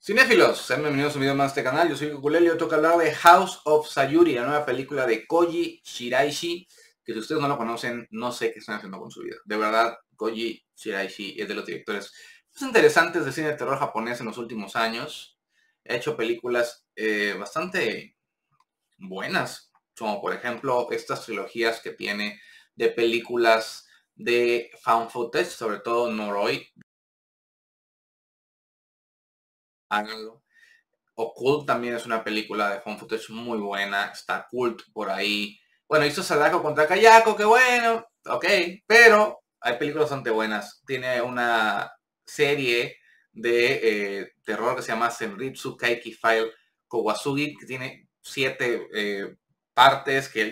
Cinéfilos, sean bienvenidos a un video más de este canal. Yo soy Kukuleli y hoy toca hablar de House of Sayuri, la nueva película de Koji Shiraishi, que si ustedes no lo conocen, no sé qué están haciendo con su vida. De verdad, Koji Shiraishi es de los directores más interesantes de cine de terror japonés en los últimos años. Ha hecho películas bastante buenas, como por ejemplo estas trilogías que tiene de películas de found footage, sobre todo Noroi. Háganlo. Occult también es una película de found footage muy buena. Está Cult por ahí. Bueno, hizo Sadako contra Kayako, qué bueno. Ok, pero hay películas bastante buenas. Tiene una serie de terror que se llama Senritsu Kaiki File Kowasugi, que tiene 7 partes que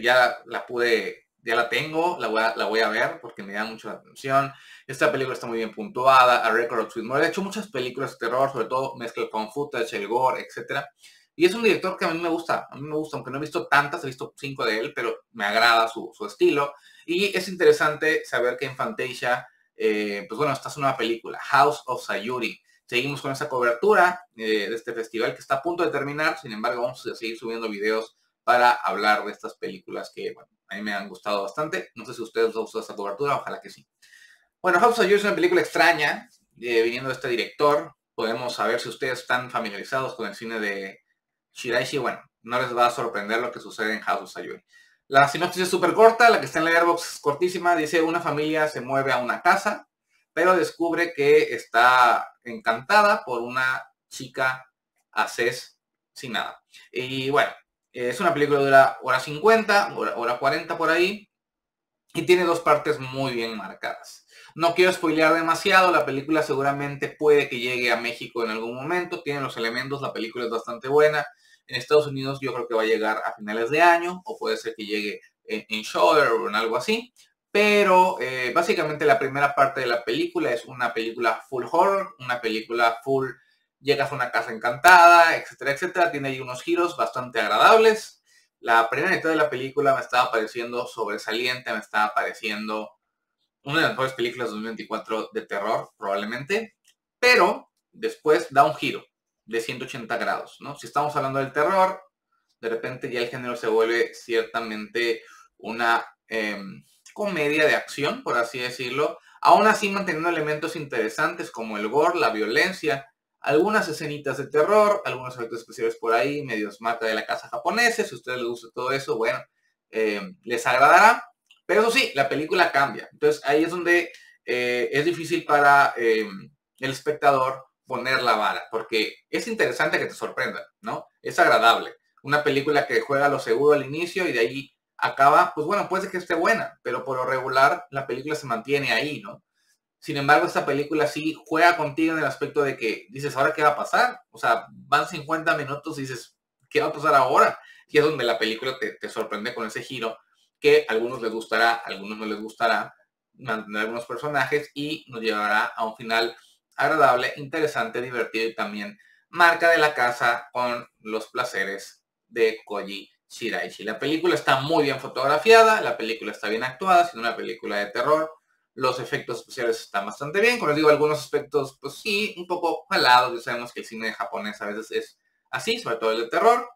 ya la tengo, la voy a ver porque me da mucha atención. Esta película está muy bien puntuada, A Record of Sweet Memory. Ha hecho muchas películas de terror, sobre todo mezcla el found footage, el gore, etc. Y es un director que a mí me gusta, aunque no he visto tantas, he visto 5 de él, pero me agrada su estilo. Y es interesante saber que en Fantasia, pues bueno, esta es una película, House of Sayuri. Seguimos con esa cobertura de este festival que está a punto de terminar, sin embargo vamos a seguir subiendo videos para hablar de estas películas que, bueno, a mí me han gustado bastante. No sé si a ustedes les gustó esta cobertura, ojalá que sí. Bueno, House of Sayuri es una película extraña, viniendo de este director. Podemos saber si ustedes están familiarizados con el cine de Shiraishi. Bueno, no les va a sorprender lo que sucede en House of Sayuri. La sinopsis es súper corta, la que está en la Airbox es cortísima. Dice, una familia se mueve a una casa, pero descubre que está encantada por una chica asesinada. Y bueno, es una película que dura hora 50, hora 40 por ahí, y tiene dos partes muy bien marcadas. No quiero spoilear demasiado, la película seguramente puede que llegue a México en algún momento, tiene los elementos, la película es bastante buena. En Estados Unidos yo creo que va a llegar a finales de año, o puede ser que llegue en Shudder o en algo así. Pero básicamente la primera parte de la película es una película full horror, una película full llegas a una casa encantada, etcétera, etcétera. Tiene ahí unos giros bastante agradables. La primera mitad de la película me estaba pareciendo sobresaliente, me estaba pareciendo una de las mejores películas de 2024 de terror, probablemente, pero después da un giro de 180 grados, ¿no? Si estamos hablando del terror, de repente ya el género se vuelve ciertamente una comedia de acción, por así decirlo, aún así manteniendo elementos interesantes como el gore, la violencia, algunas escenitas de terror, algunos efectos especiales por ahí, medios marca de la casa japonesa. Si a ustedes les gusta todo eso, bueno, les agradará. Pero eso sí, la película cambia. Entonces ahí es donde es difícil para el espectador poner la vara, porque es interesante que te sorprenda, ¿no? Es agradable. Una película que juega lo seguro al inicio y de ahí acaba, pues bueno, puede ser que esté buena, pero por lo regular la película se mantiene ahí, ¿no? Sin embargo, esta película sí juega contigo en el aspecto de que dices, ¿ahora qué va a pasar? O sea, van 50 minutos y dices, ¿qué va a pasar ahora? Y es donde la película te sorprende con ese giro que a algunos les gustará, a algunos no les gustará, mantener algunos personajes y nos llevará a un final agradable, interesante, divertido y también marca de la casa con los placeres de Koji Shiraishi. La película está muy bien fotografiada, la película está bien actuada, es una película de terror. Los efectos especiales están bastante bien. Como les digo, algunos aspectos, pues sí, un poco jalados. Ya sabemos que el cine japonés a veces es así, sobre todo el de terror.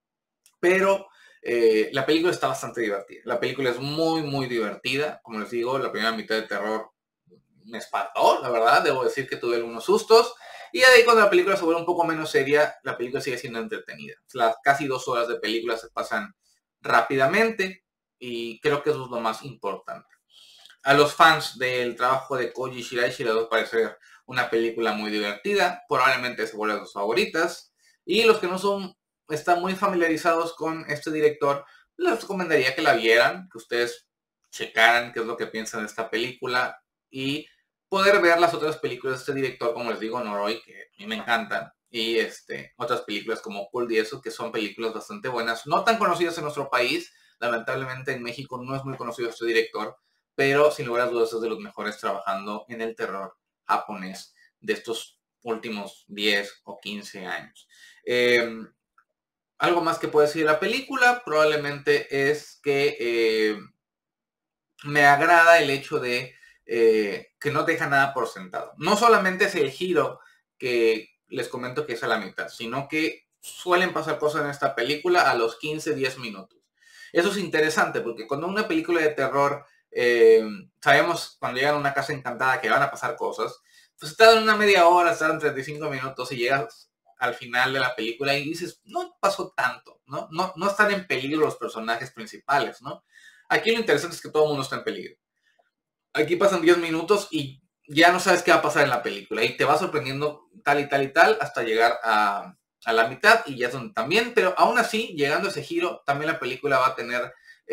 Pero la película está bastante divertida. La película es muy, muy divertida. Como les digo, la primera mitad de terror me espantó, la verdad. Debo decir que tuve algunos sustos. Y de ahí cuando la película se vuelve un poco menos seria, la película sigue siendo entretenida. Las casi 2 horas de película se pasan rápidamente. Y creo que eso es lo más importante. A los fans del trabajo de Koji Shiraishi les va a parecer una película muy divertida, probablemente se vuelva de sus favoritas. Y los que no están muy familiarizados con este director, les recomendaría que la vieran, que ustedes checaran qué es lo que piensan de esta película y poder ver las otras películas de este director, como les digo, Noroi, que a mí me encantan, y otras películas como Cold y eso, que son películas bastante buenas, no tan conocidas en nuestro país. Lamentablemente en México no es muy conocido este director, pero sin lugar a dudas es de los mejores trabajando en el terror japonés de estos últimos 10 o 15 años. Algo más que puedo decir de la película probablemente es que me agrada el hecho de que no deja nada por sentado. No solamente es el giro que les comento que es a la mitad, sino que suelen pasar cosas en esta película a los 15-10 minutos. Eso es interesante porque cuando una película de terror, sabemos cuando llegan a una casa encantada que van a pasar cosas, pues te dan una media hora, te dan 35 minutos y llegas al final de la película y dices, no pasó tanto, ¿no? No están en peligro los personajes principales, ¿no? Aquí lo interesante es que todo el mundo está en peligro. Aquí pasan 10 minutos y ya no sabes qué va a pasar en la película y te va sorprendiendo tal y tal y tal hasta llegar a la mitad y ya es donde también, pero aún así, llegando a ese giro, también la película va a tener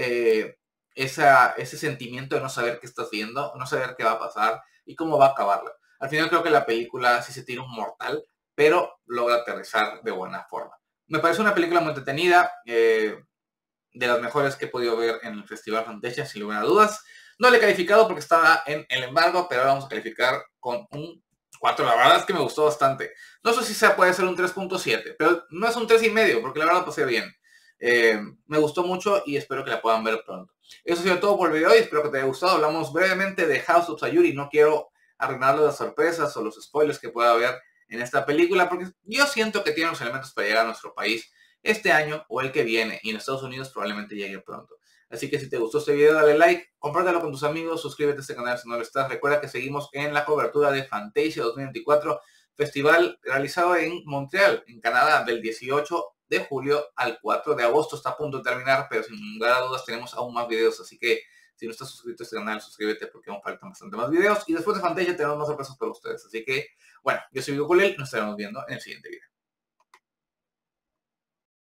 ese sentimiento de no saber qué estás viendo, no saber qué va a pasar y cómo va a acabarla. Al final creo que la película sí se tira un mortal, pero logra aterrizar de buena forma. Me parece una película muy entretenida, de las mejores que he podido ver en el Festival Fantasia, sin lugar a dudas. No le he calificado porque estaba en el embargo, pero ahora vamos a calificar con un 4. La verdad es que me gustó bastante. No sé si se puede ser un 3.7, pero no es un 3,5, porque la verdad pasé bien. Me gustó mucho y espero que la puedan ver pronto. Eso ha sido todo por el video de hoy, espero que te haya gustado. Hablamos brevemente de House of Sayuri. No quiero arruinarle las sorpresas o los spoilers que pueda haber en esta película, porque yo siento que tiene los elementos para llegar a nuestro país este año o el que viene, y en Estados Unidos probablemente llegue pronto. Así que si te gustó este video, dale like, compártelo con tus amigos, suscríbete a este canal si no lo estás. Recuerda que seguimos en la cobertura de Fantasia 2024, festival realizado en Montreal, en Canadá, del 18 de julio al 4 de agosto. Está a punto de terminar, pero sin lugar a dudas tenemos aún más videos, así que si no estás suscrito a este canal, suscríbete porque aún faltan bastante más videos. Y después de Fantasia tenemos más sorpresas para ustedes. Así que, bueno, yo soy Vigo Culel, nos estaremos viendo en el siguiente video.